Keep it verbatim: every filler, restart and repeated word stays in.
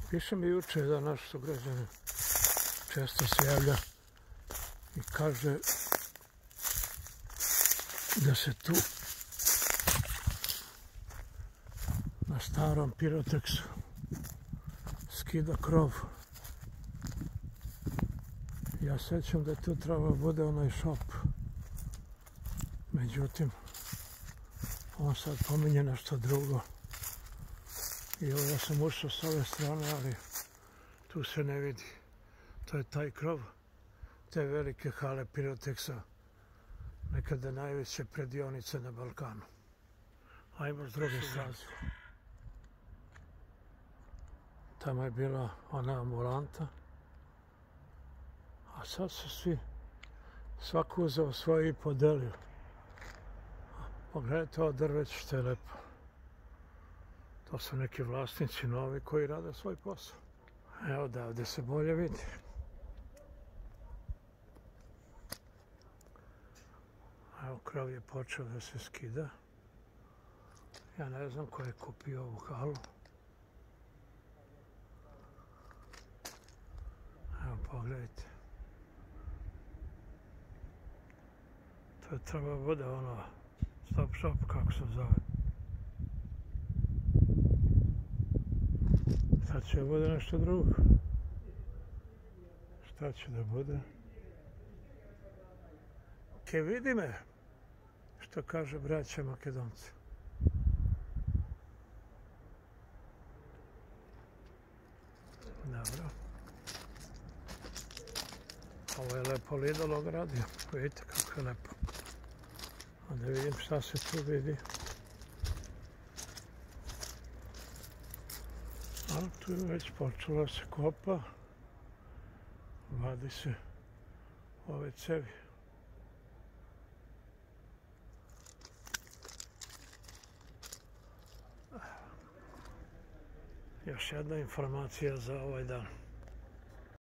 Piše mi juče da naš sugrađanin često se javlja i kaže da se tu na starom Piroteksu skida krov. Ja sećam da tu treba bude onaj šop. Međutim, on sad pominje nešto drugo. I evo, ja sam ušao s ove strane, ali tu se ne vidi. To je taj krov te velike hale Piroteksa, nekada najveće predionice na Balkanu. Ajmo s druge strane. Tamo je bila ona ambulanta, a sad su svi, svako uzeo svoje i podelio. Pogledajte ovo drveće što je lepo. To su neki vlasnici novi koji rade svoj posao. Evo da ovdje se bolje vidi. Evo, krov je počeo da se skida. Ja ne znam ko je kupio ovu halu. Evo, pogledajte. To je treba bude ono stop shop, kako se zove. Sad će da bude nešto drugo. Šta će da bude? Ke vidi me, što kaže braća Makedonci. Dobro. Ovo je lepo Lidl ogradio. Vidite kako je lepo. Onda vidim šta se tu vidi. A tu je već počelo se kopa. Vadi se ove cevi. Još jedna informacija za ovaj dan.